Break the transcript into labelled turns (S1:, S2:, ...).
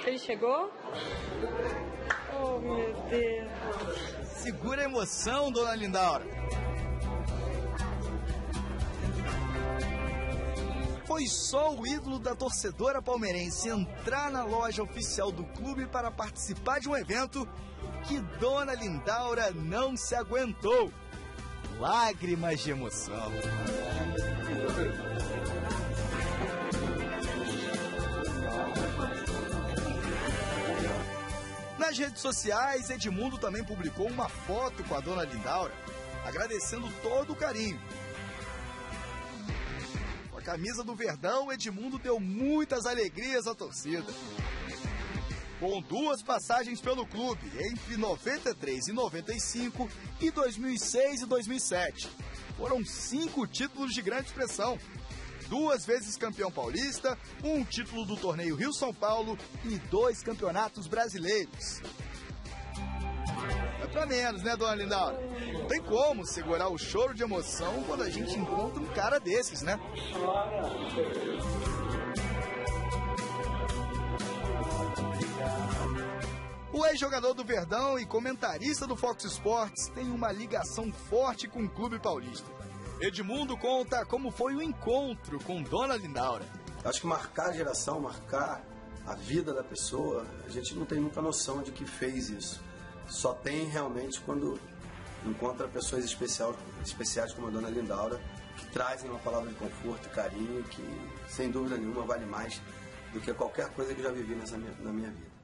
S1: Ele chegou? Oh, meu Deus.
S2: Segura a emoção, dona Lindaura. Foi só o ídolo da torcedora palmeirense entrar na loja oficial do clube para participar de um evento que dona Lindaura não se aguentou. Lágrimas de emoção. Nas redes sociais, Edmundo também publicou uma foto com a dona Lindaura, agradecendo todo o carinho. Com a camisa do Verdão, Edmundo deu muitas alegrias à torcida. Com 2 passagens pelo clube entre 93 e 95 e 2006 e 2007. Foram 5 títulos de grande expressão. 2 vezes campeão paulista, 1 título do torneio Rio-São Paulo e 2 campeonatos brasileiros. É pra menos, né, dona Lindaura? Não tem como segurar o choro de emoção quando a gente encontra um cara desses, né? O ex-jogador do Verdão e comentarista do Fox Sports tem uma ligação forte com o clube paulista. Edmundo conta como foi o encontro com dona Lindaura.
S3: Acho que marcar a geração, marcar a vida da pessoa, a gente não tem muita noção de que fez isso. Só tem realmente quando encontra pessoas especiais como a dona Lindaura, que trazem uma palavra de conforto e carinho que, sem dúvida nenhuma, vale mais do que qualquer coisa que eu já vivi na minha vida.